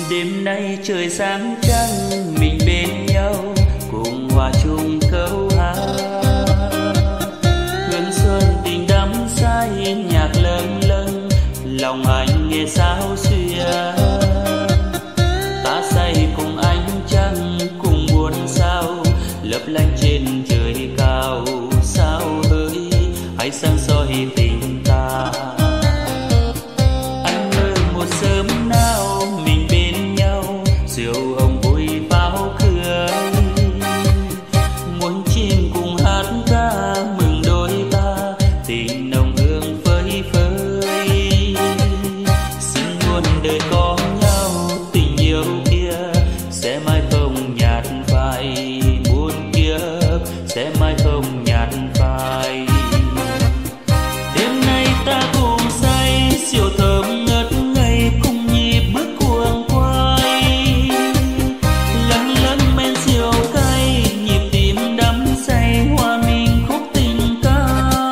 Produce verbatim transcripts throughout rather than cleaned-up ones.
Đêm nay trời sáng trăng, mình bên nhau cùng hòa chung câu hát. Hương xuân tình đắm say, nhạc lâng lâng, lòng anh nghe sao xuyên. Ta say cùng ánh trăng, cùng muôn sao lấp lánh trên trời cao. Sao hỡi hãy sáng soi tình ta. Anh mơ một sớm nào mình bên nhau, rượu hồng vui pháo cười. Muốn chim cùng hát ca mừng đôi ta, tình nồng hương phơi phới. Xin muôn đời có nhau, tình yêu kia sẽ mãi không nhạt phai. Muôn kiếp sẽ mãi không nhạt phai. Đêm nay ta cùng say, rượu thơm ngất ngây, cùng nhịp bước cuồng quay. Lâng lâng men rượu cay, nhịp tim đắm say, hòa mình khúc tình ca.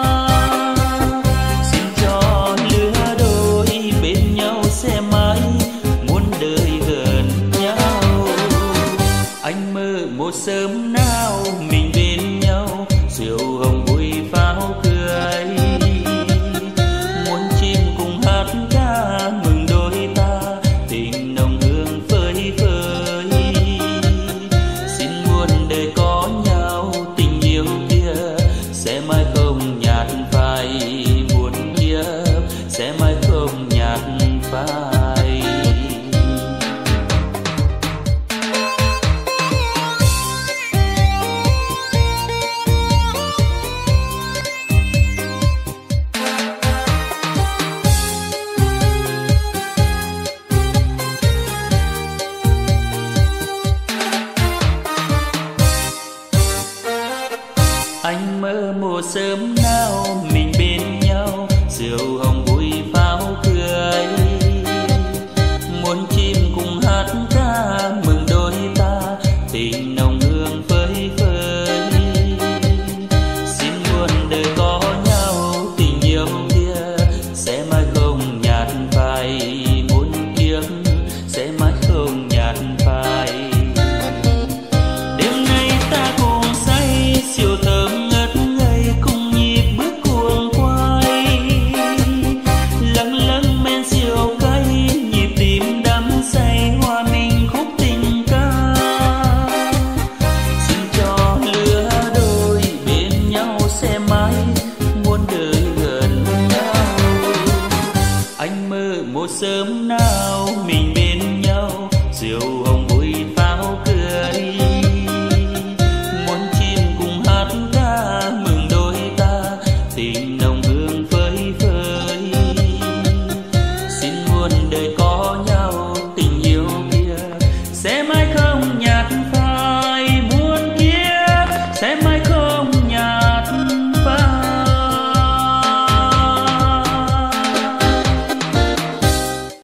Xin cho lứa đôi bên nhau sẽ mãi muôn đời gần nhau. Anh mơ một sớm nào mình bên nhau, rượu hồng vui pháo cười. Muốn chim cùng hát ca mừng đôi ta, tình nồng hương phơi phới. Xin muôn đời có nhau, tình yêu kia sẽ mãi không nhạt phai. Muôn kiếp sẽ mãi không nhạt phai. Anh mơ một sớm nào mình bên nhau, rượu hồng vui pháo cười. Muốn chim cùng hát ca mừng đôi ta, tình nồng hương phơi phới. Xin muôn đời có nhau, tình yêu kia sẽ mãi không nhạt phai. Muôn kiếp sẽ mãi không nhạt phai. Đêm nay ta cùng say, rượu thơm ngất ngây, cùng nhịp bước cuồng quay. Lâng lâng men rượu cay, nhịp tim đắm say, hòa mình khúc tình ca. Xin cho lứa đôi bên nhau sẽ mãi muôn đời gần nhau. Anh mơ một sớm nào